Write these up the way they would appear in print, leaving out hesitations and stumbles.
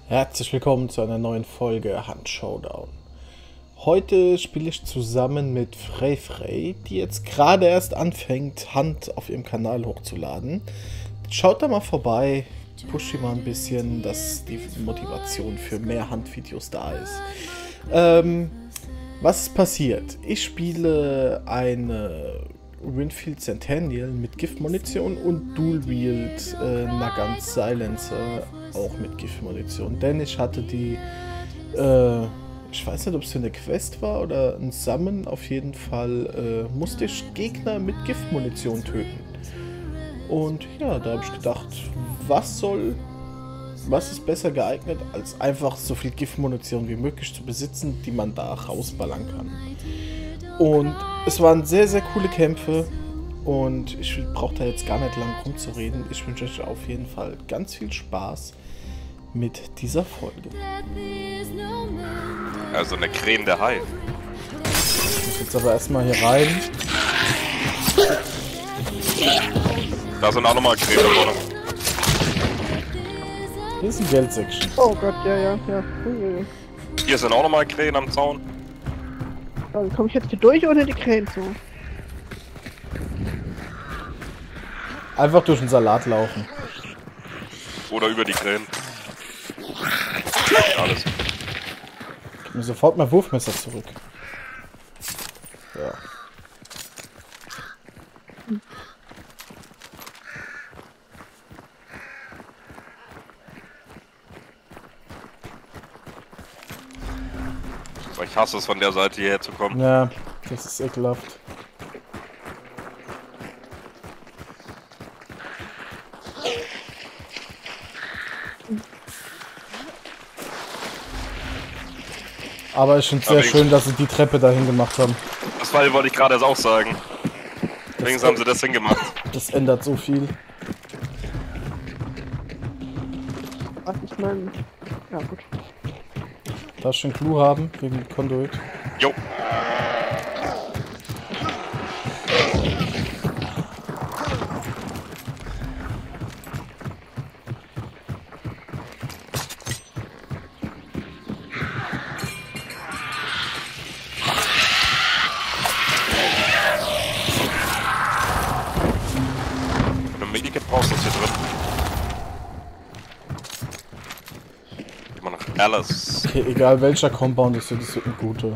Herzlich willkommen zu einer neuen Folge Hunt Showdown. Heute spiele ich zusammen mit Frey, die jetzt gerade erst anfängt, Hunt auf ihrem Kanal hochzuladen. Schaut da mal vorbei, pusht sie mal ein bisschen, dass die Motivation für mehr Hunt-Videos da ist. Was ist passiert? Ich spiele eine Winfield Centennial mit Giftmunition und Dual Wield Nagant Silencer auch mit Giftmunition, denn ich hatte die, ich weiß nicht, ob es eine Quest war oder ein Summon, auf jeden Fall musste ich Gegner mit Giftmunition töten. Und ja, da habe ich gedacht, was ist besser geeignet, als einfach so viel Giftmunition wie möglich zu besitzen, die man da rausballern kann. Und es waren sehr, sehr coole Kämpfe und ich brauche da jetzt gar nicht lang rumzureden. Ich wünsche euch auf jeden Fall ganz viel Spaß mit dieser Folge. Also eine Krähen der Hai. Ich muss jetzt aber erstmal hier rein. Da sind auch nochmal Krähen da vorne. Hier ist ein Geldsection. Oh Gott, ja. Hier sind auch nochmal Krähen am Zaun. Also komme ich jetzt hier durch oder die Krähen zu? Einfach durch den Salat laufen. Oder über die Krähen. Alles. Gib mir sofort mein Wurfmesser zurück. Ja. Ich hasse es, von der Seite hierher zu kommen. Ja, das ist ekelhaft. Aber ich finde es sehr schön, dass sie die Treppe dahin gemacht haben. Das wollte ich gerade auch sagen. Übrigens haben sie das hingemacht. Das ändert so viel. Ach, ich meine... Ja, gut. Darf ich einen Clou haben, wegen Conduit? Jo. Wenn du ein Medikit brauchst, ist hier drin. Immer noch alles. Okay, egal welcher Compound ist, das wird ein guter.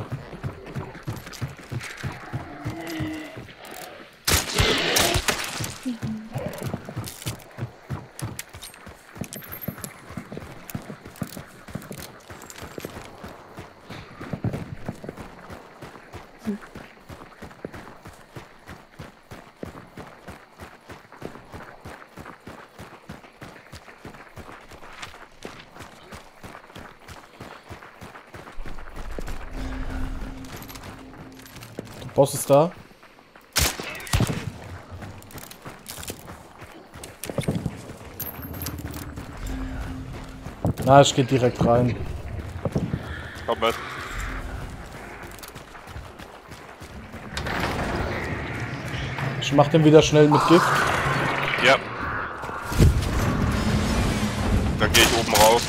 Der Boss ist da. Na, ich gehe direkt rein. Komm mit. Ich mach den wieder schnell mit Gift. Ja. Dann gehe ich oben raus.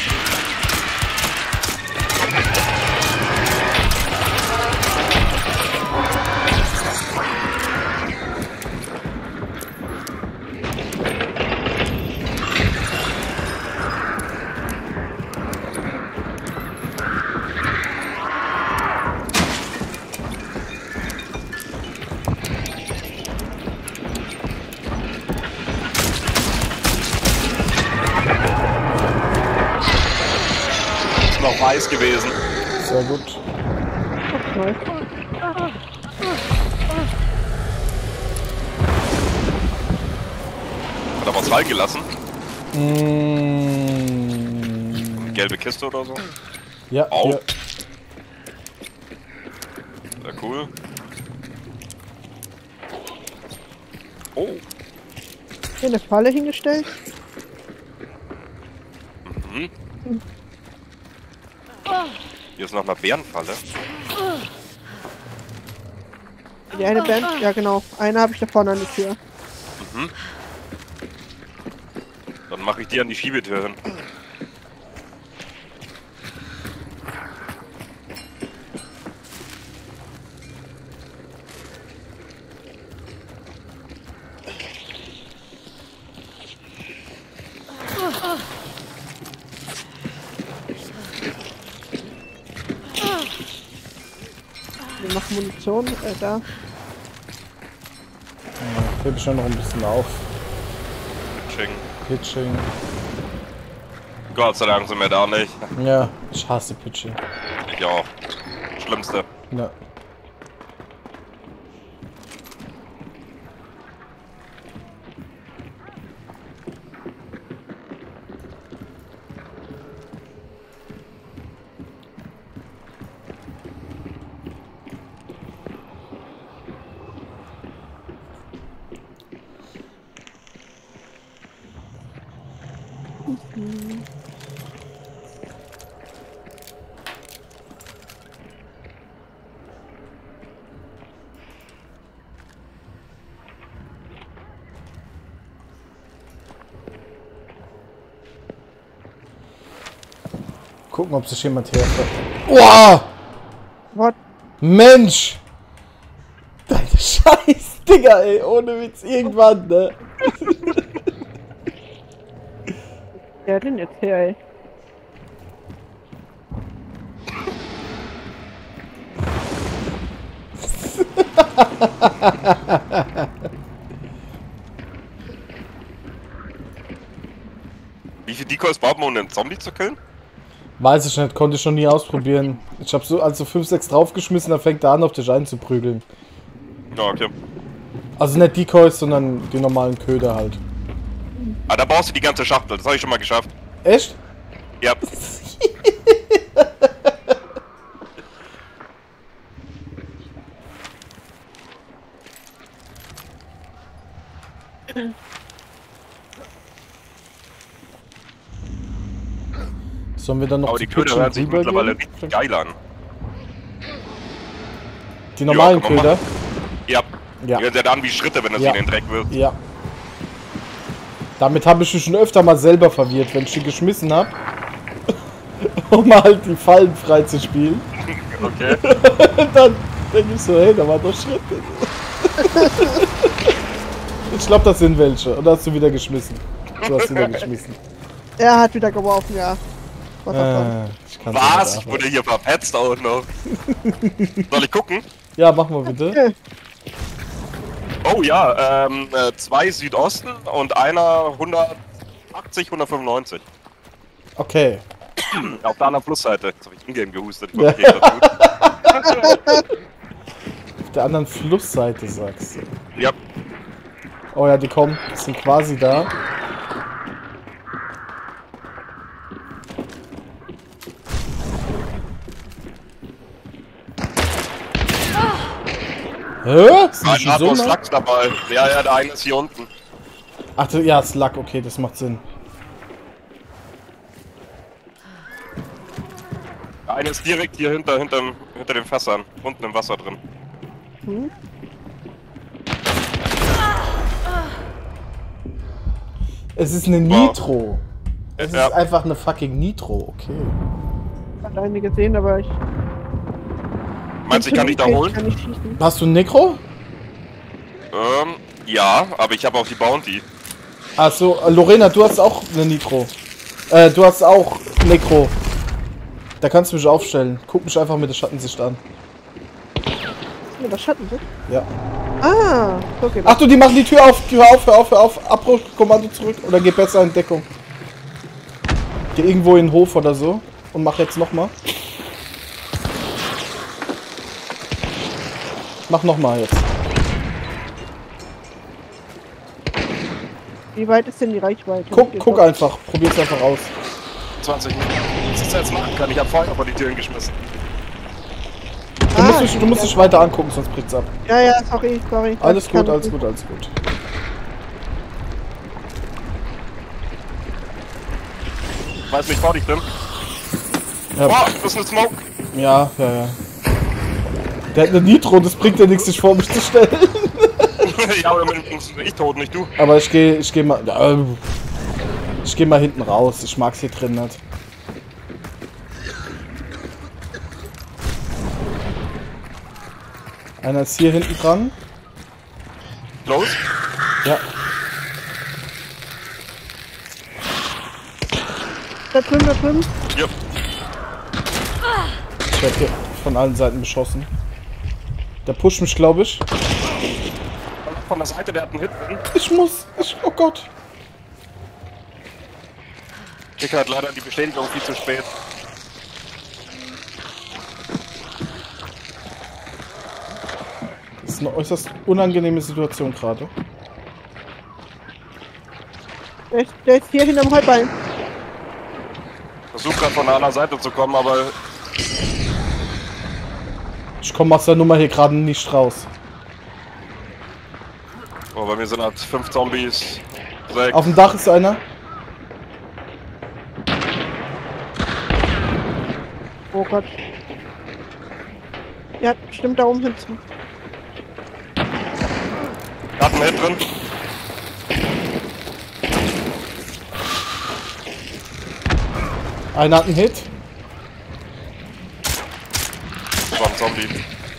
Noch weiß gewesen. Sehr gut. Okay. Hat er was reingelassen? Mmh. Gelbe Kiste oder so? Ja, Au. hier. Sehr cool. Oh. Hier eine Falle hingestellt. Mhm. Hier ist noch eine Bärenfalle. Die eine Band, ja genau. Eine habe ich da vorne an der Tür. Mhm. Dann mache ich die an die Schiebetür hin. noch Munition? Da. Ja, heb ich schon noch ein bisschen auf. Ching. Pitching. Gott sei Dank sind wir da nicht. Ja, ich hasse Pitching. Ich auch. Schlimmste. Ja. Gucken, ob sich jemand herfährt. Wow! What? Mensch! Deine Scheiß, Digga, ey, ohne Witz, irgendwann, ne? Wer denn jetzt her, ey? Wie viel Decoys braucht man, um einen Zombie zu killen? Weiß ich nicht, konnte ich noch nie ausprobieren. Ich hab so, also 5, 6 draufgeschmissen, dann fängt er an, auf dich einzuprügeln. Ja, okay. Also nicht Decoys, sondern die normalen Köder halt. Ah, da brauchst du die ganze Schachtel, das habe ich schon mal geschafft. Echt? Ja. Sollen wir dann noch Aber zu die Köder Pitchen hören sich mittlerweile rübergehen? richtig geil an. Die normalen kann man Köder? Ja. Ja. Die werden ja dann wie Schritte, wenn es Ja. in den Dreck wird. Ja. Damit habe ich mich schon öfter mal selber verwirrt, wenn ich die geschmissen habe. Um halt die Fallen frei zu spielen. Okay. Dann denke ich so, hey, da war doch Schritte. Ich glaube, das sind welche. Oder hast du wieder geschmissen? Du hast wieder geschmissen. Er hat wieder geworfen, ja. Was Ich kann's Was? nicht Ich wurde hier verpetzt auch noch. Soll ich gucken? Ja, mach mal bitte. Oh ja, 2 Südosten und einer 180, 195. Okay. Auf der anderen Flussseite. Jetzt habe ich in-game gehustet. Ich Ja. glaub, geht das gut. Auf der anderen Flussseite sagst du. Ja. Oh ja, die kommen. Die sind quasi da. Hä? Sind die Ein schon so Atmos nah? Lachs dabei. Ja, ja, der eine ist hier unten. Ach, ja, ist Lack, okay, das macht Sinn. Der eine ist direkt hier hinter den Fässern. Unten im Wasser drin. Es ist eine Wow. Nitro. Es Ja. ist einfach eine fucking Nitro, okay. Hat eine gesehen, aber ich. Meinst du, ich kann dich da holen? Kann nicht schießen. Hast du ein Necro? Ja, aber ich habe auch die Bounty. Achso, Lorena, du hast auch eine Nitro. Du hast auch Necro. Da kannst du mich aufstellen. Guck mich einfach mit der Schattensicht an. Ja, das Schatten, ne? Ja. Ah, okay. Ach du, die machen die Tür auf. Hör auf, hör auf, hör auf. Abbruchkommando zurück. Oder geh besser in Deckung. Geh irgendwo in den Hof oder so. Und mach jetzt nochmal. Mach nochmal jetzt. Wie weit ist denn die Reichweite? Guck einfach. Probier's einfach aus. 20 Minuten. Was ist jetzt machen kann? Ich habe vorhin aber die Türen geschmissen. Du musst dich weiter angucken, sonst bricht's ab. Ja, ja, sorry. Alles gut, alles gut, alles gut. Weiß nicht vor dich drin. Ja, Boah, das ist eine Smoke. ja. Der hat eine Nitro, das bringt ja nichts, sich vor mich zu stellen. Ja, aber ich tot, nicht du. Aber ich geh mal. Ich geh mal hinten raus. Ich mag's hier drin nicht. Einer ist hier hinten dran. Los. Ja. Da drüben. Ja. Ich werde hier von allen Seiten beschossen. Der pusht mich, glaube ich. Von der Seite, der hat einen Hit drin. Oh Gott. Kicker hat leider die Bestätigung viel zu spät. Das ist eine äußerst unangenehme Situation gerade. Der ist hier hinterm Heuballen. Versucht gerade von der anderen Seite zu kommen, aber Ich komme aus der Nummer hier gerade nicht raus. oh, bei mir sind halt 5 Zombies. 6. Auf dem Dach ist einer. Oh Gott. Ja, stimmt, da oben hinten. Hat einen Hit drin. Einer hat einen Hit. Das war ein Zombie.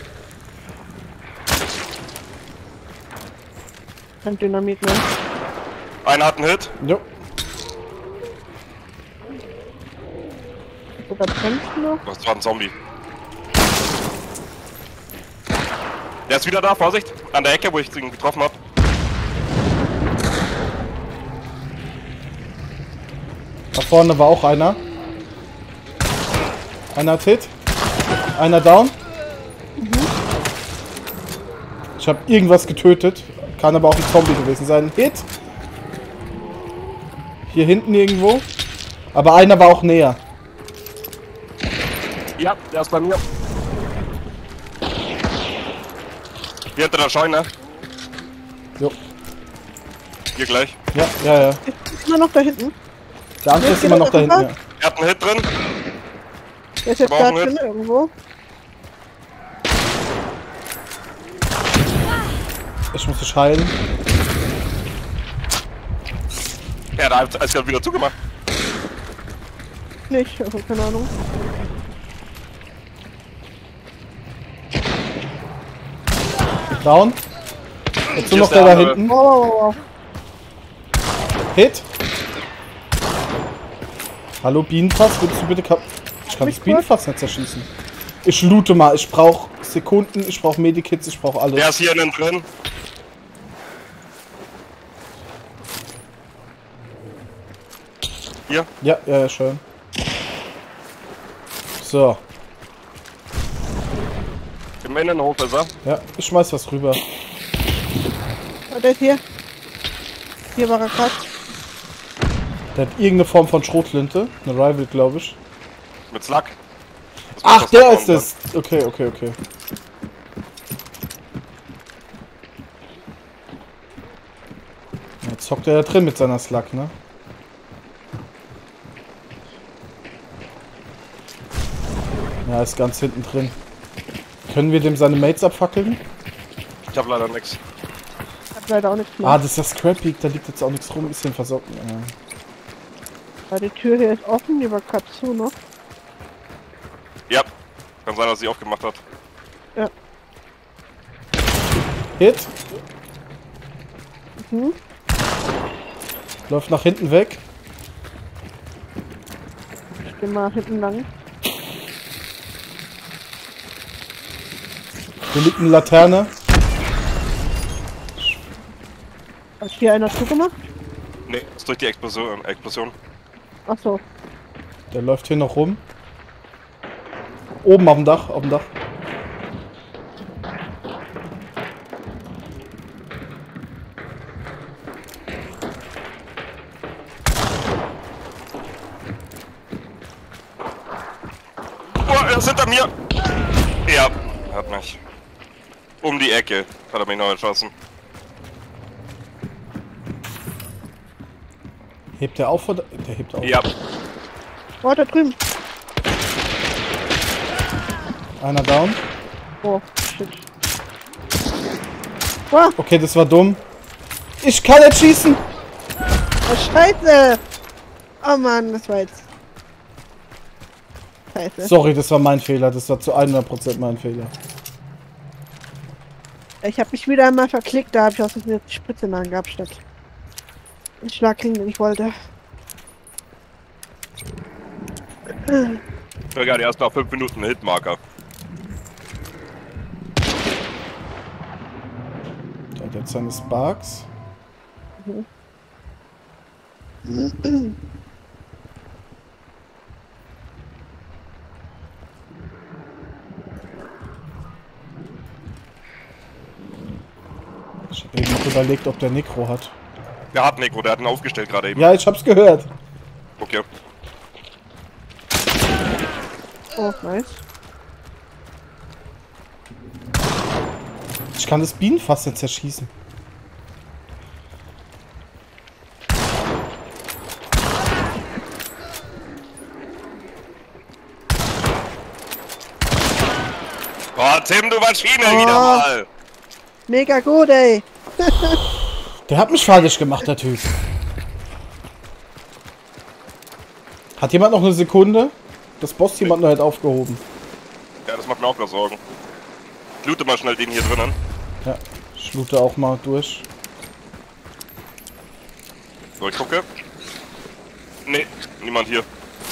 Kein Dynamit mehr. Einer hat einen Hit. Jo. Sogar kämpft noch. Das war ein Zombie. Der ist wieder da, Vorsicht! An der Ecke, wo ich ihn getroffen habe. Da vorne war auch einer. Einer hat Hit. Einer down. Ich habe irgendwas getötet. Kann aber auch ein Zombie gewesen sein. Hit. Hier hinten irgendwo. Aber einer war auch näher. Ja, der ist bei mir. Hier hinter der Scheune. Jo. Hier gleich. Ja. Ist immer noch da hinten. Der andere ist immer noch da hinten. Ja. Er hat einen Hit drin. Der ist jetzt Aber da auch nicht. drin irgendwo. Ich muss dich heilen. Ja, da ist gerade wieder zugemacht. Nicht, also keine Ahnung. Down. Jetzt nur Hier noch ist der der da andere. hinten. Wow. Hit. Hallo Bienenfass, willst du bitte Ich kann das Bienenfass nicht zerschießen. Ich loote mal, ich brauche Sekunden, ich brauche Medikits, ich brauche alles. Der ist hier innen drin. Hier. Ja, schön. So, Im Innenhof ist er. ja, ich schmeiß was rüber. Oh, der ist hier. Hier war er gerade. Der hat irgendeine Form von Schrotflinte. Eine Rival, glaube ich. Mit Slug. Das Ach, muss das der Slug ist es. Okay. Jetzt hockt er da drin mit seiner Slug, ne? Ja, ist ganz hinten drin. Können wir dem seine Mates abfackeln? Ich hab leider nichts. Hat leider auch nichts mehr. Ah, das ist das Scrap Peak, da liegt jetzt auch nichts rum, ist den versorgt. Ja. Weil die Tür hier ist offen, die war gerade zu noch. Ja. Kann sein, dass sie aufgemacht hat. Ja. Hit. Mhm. Läuft nach hinten weg. Ich geh mal hinten lang. Hier liegt eine Laterne. Hat hier einer zugemacht? Ne, ist durch die Explosion. Ach so. Der läuft hier noch rum. Oben auf dem Dach, Oh, er ist hinter mir! Ja, hat mich. Um die Ecke hat er mich noch erschossen. Hebt der auf oder? Der hebt auf. Ja, Oh, da drüben. Einer down. Oh, shit. Oh, Okay, das war dumm. Ich kann nicht schießen! oh Scheiße! Oh Mann, das war jetzt... Scheiße. Sorry, das war mein Fehler. Das war zu 100% mein Fehler. Ich habe mich wieder einmal verklickt, da habe ich aus der Spritze in der Hand gehabt, statt den Schlag kriegen, den ich wollte. sogar die ersten 5 Minuten Hitmarker. mit seinen Sparks. Ich hab eben noch überlegt, ob der Necro hat. Der hat Necro, der hat ihn aufgestellt gerade eben. Ja, ich hab's gehört. Okay. Oh, nice. Ich kann das Bienenfass nicht zerschießen. Oh, Tim, du Maschine, Oh. wieder mal. Mega gut, ey. Der hat mich fertig gemacht, der Typ. Hat jemand noch eine Sekunde? Das Boss jemand noch halt aufgehoben. Ja, das macht mir auch noch Sorgen. Ich loote mal schnell den hier drinnen. Ja, ich loote auch mal durch. So, ich gucke. Nee, niemand hier.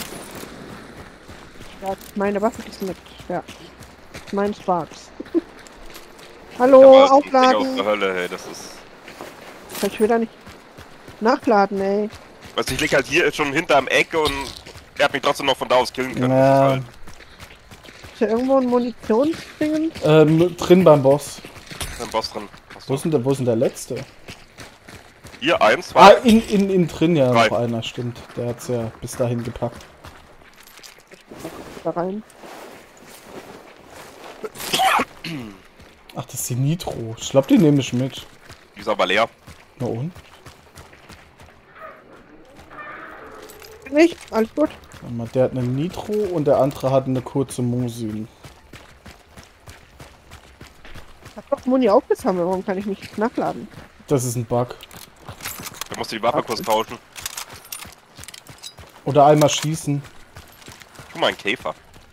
Ja, meine Waffe ist mit. Ja. Mein Sparks. Hallo, Ja, aber das ist ein Ding aus aufladen. der Hölle, hey, das ist... Kann ich wieder nicht nachladen, ey. Weißt du, ich lieg halt hier schon hinterm Eck und er hat mich trotzdem noch von da aus killen können. Ja. Das ist halt Ist hier irgendwo ein Munitionsding? Drin beim Boss. ein Boss drin. Hast Wo du? ist denn der letzte? Hier, 1, Ah, 2. in drin ja Drei. noch einer, stimmt. Der hat's ja bis dahin gepackt. Da rein. Ach, das ist die Nitro. Ich glaube, die nehme ich mit. Die ist aber leer. Na und? Nicht? Alles gut? Warte mal, der hat eine Nitro und der andere hat eine kurze Mosin. Ich hab doch Muni aufgesammelt. Warum kann ich nicht nachladen? Das ist ein Bug. Da musst du die Waffe kurz tauschen. Oder einmal schießen. Guck mal, ein Käfer.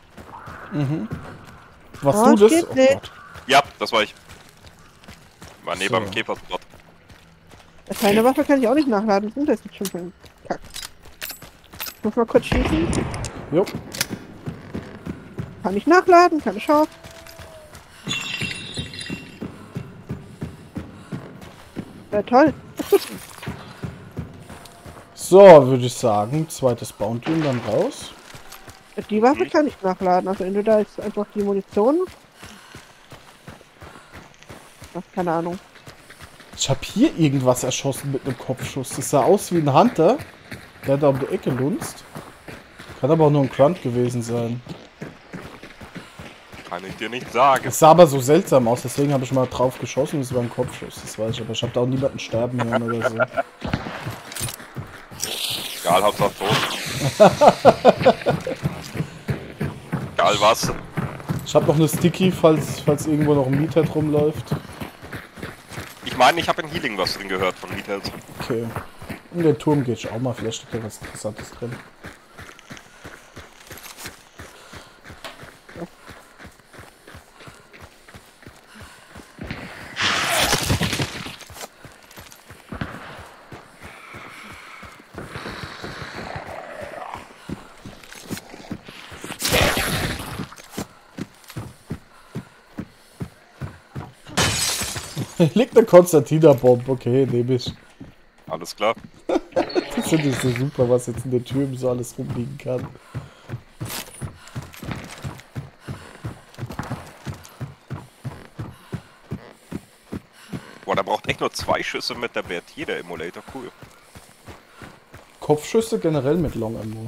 Was Oh, du das? geht Oh nicht. Gott. Ja, das war ich. War neben So. dem Käferspot. Ja, keine Waffe kann ich auch nicht nachladen. Was sind das jetzt schon für ein Kack? Ich muss mal kurz schießen. Jo. Kann ich nachladen? Keine Chance. Ja, toll. So, würde ich sagen, zweites Bounty und dann raus. Die Waffe kann ich nachladen. Also entweder ist einfach die Munition. Ach, keine Ahnung. Ich habe hier irgendwas erschossen mit einem Kopfschuss. Das sah aus wie ein Hunter. Der hat da um die Ecke lunzt. Kann aber auch nur ein Grunt gewesen sein. Kann ich dir nicht sagen. Es sah aber so seltsam aus, deswegen habe ich mal drauf geschossen. Das war ein Kopfschuss, das weiß ich. Aber ich habe da auch niemanden sterben hören oder so. Egal, Hauptsache tot. Egal was. Ich habe noch eine Sticky, falls irgendwo noch ein Meathead rumläuft. Ich meine, ich habe in Healing was drin gehört von Meatheads. Okay. In den Turm gehe ich auch mal, vielleicht steht da was Interessantes drin. Liegt eine Konstantina-Bomb, okay, nehme ich. Alles klar. Das finde ich so super, was jetzt in den Türmen so alles rumliegen kann. Boah, der braucht echt nur 2 Schüsse mit der Berthier, der Emulator. Cool. Kopfschüsse generell mit Long Ammo.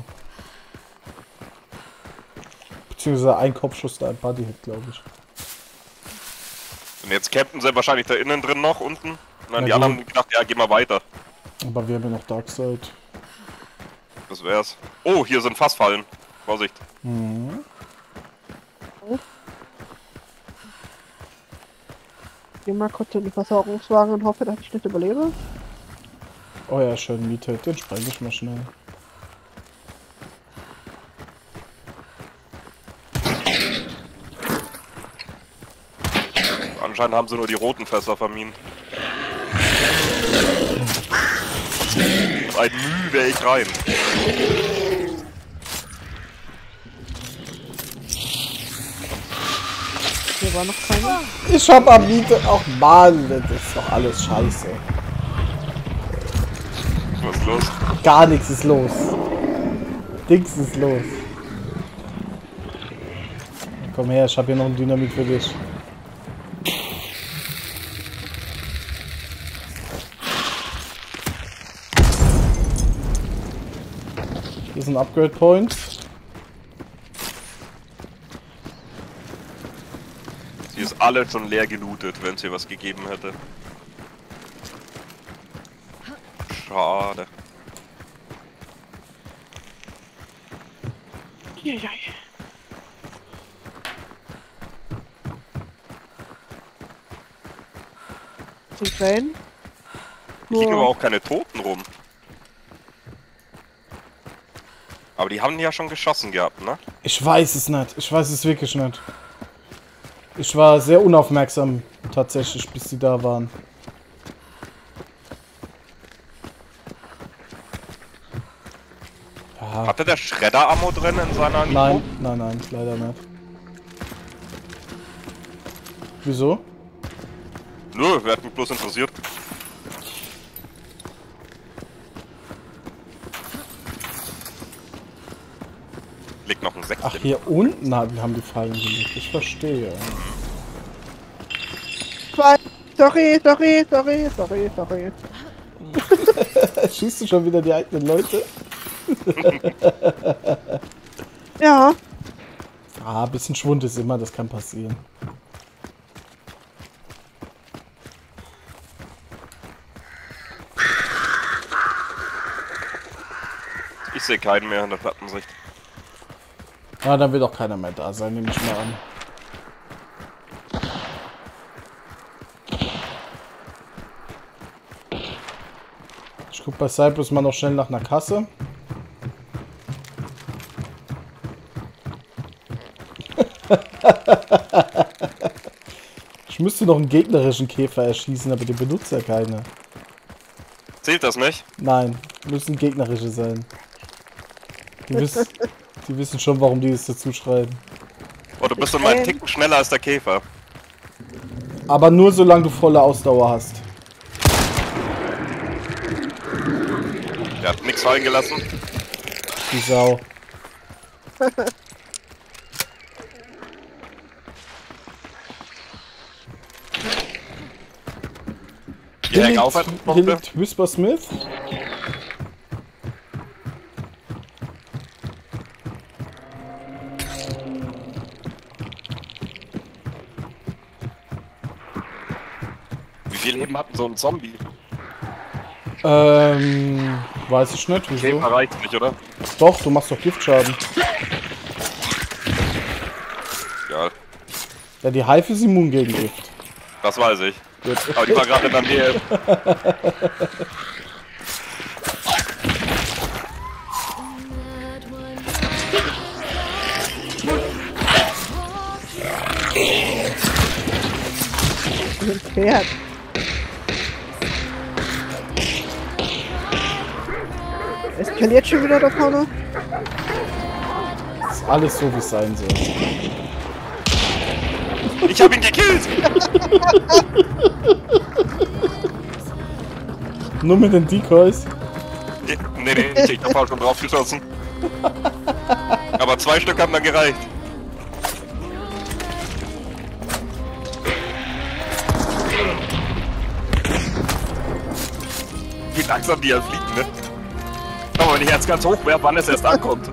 Beziehungsweise ein Kopfschuss, da ein Bodyhit, glaube ich. Und jetzt campen sie wahrscheinlich da innen drin noch unten. Und dann Ja, die anderen haben gedacht, ja, geh mal weiter. Aber wir haben ja noch Darkseid. Das wär's. Oh, hier sind Fassfallen. Vorsicht. Mhm. Ich gehe mal kurz in den Versorgungswagen und hoffe, dass ich das überlebe. Oh ja, schön Meathead, den spreng ich mal schnell. Anscheinend haben sie nur die roten Fässer verminen. Ein Müh wäre ich rein. Hier war noch keiner. Ich hab am Miete. Ach Mann, das ist doch alles scheiße. Was ist los? Gar nichts ist los. Nichts ist los. Komm her, ich hab hier noch ein Dynamit für dich. Hier ist ein Upgrade Point. Sie ist alle schon leer gelootet, wenn es hier was gegeben hätte. Schade. Jajaj. Sind Wellen? Hier liegen aber auch keine Toten rum. Aber die haben ja schon geschossen gehabt, ne? Ich weiß es nicht. Ich weiß es wirklich nicht. Ich war sehr unaufmerksam tatsächlich, bis sie da waren. Ja. Hatte der Schredder-Ammo drin in seiner Nico? Nein, nein, nein, leider nicht. Wieso? Nö, wer hat mich bloß interessiert. Liegt noch ein Sekt. Ach, hier unten haben die Fallen gelegt. Ich verstehe. Sorry. Schießt du schon wieder die eigenen Leute? Ja. Ah, ein bisschen Schwund ist immer, das kann passieren. Ich sehe keinen mehr in der Plattensicht. Ja, dann wird auch keiner mehr da sein, nehme ich mal an. Ich guck bei Cyprus mal noch schnell nach einer Kasse. Ich müsste noch einen gegnerischen Käfer erschießen, aber den benutzt ja keiner. Zählt das nicht? Nein, müssen gegnerische sein. Die wissen schon, warum die es dazu schreiben. Oh, du bist doch mal einen Ticken schneller als der Käfer. Aber nur solange du volle Ausdauer hast. Der hat nichts fallen gelassen. Die Sau. Hier hängt auf, Hier liegt Whisper Smith. Wie viel Leben hat so ein Zombie? Weiß ich nicht, wieso? Käfer reicht nicht, oder? Doch, du machst doch Giftschaden. Ja, Ja, die Hive ist immun gegen Gift. das weiß ich. Gut. Aber die war gerade in der Nähe. Ein Pferd. Eskaliert schon wieder da vorne? Ist alles so, wie es sein soll. Ich hab ihn gekillt! Nur mit den Decoys. Nee, ich hab auch schon drauf geschossen. Aber 2 Stück haben dann gereicht. Wie langsam die halt fliegen, ne? Aber wenn ich jetzt ganz hoch wäre, wann es erst ankommt.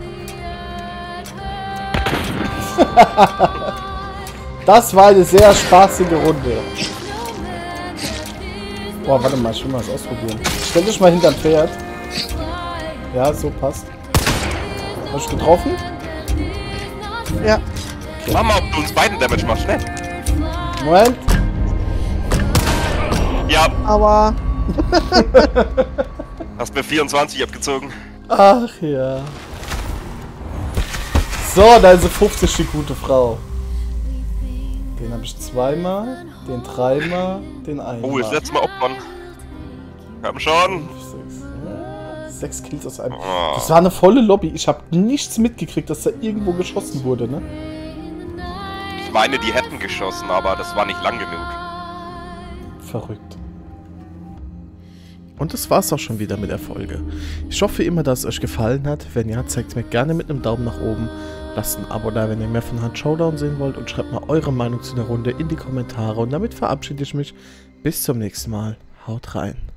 Das war eine sehr spaßige Runde. Boah, warte mal, ich will mal was ausprobieren. Stell dich mal hinterm Pferd. Ja, so passt. Hast du getroffen? Ja. Mach mal, ob du uns beiden Damage machst, ne? Moment. Ja, Aber hast mir 24 abgezogen. Ach ja. So, da ist 50 die gute Frau. Den habe ich 2-mal, den 3-mal, den 1-mal. Oh, das letzte Mal opfern. Wir haben schon. 6 Kills aus einem. Oh. Das war eine volle Lobby. Ich habe nichts mitgekriegt, dass da irgendwo geschossen wurde, ne? Ich meine, die hätten geschossen, aber das war nicht lang genug. Verrückt. Und das war's auch schon wieder mit der Folge. Ich hoffe immer, dass es euch gefallen hat. Wenn ja, zeigt mir gerne mit einem Daumen nach oben. Lasst ein Abo da, wenn ihr mehr von Hunt Showdown sehen wollt. Und schreibt mal eure Meinung zu der Runde in die Kommentare. Und damit verabschiede ich mich. Bis zum nächsten Mal. Haut rein.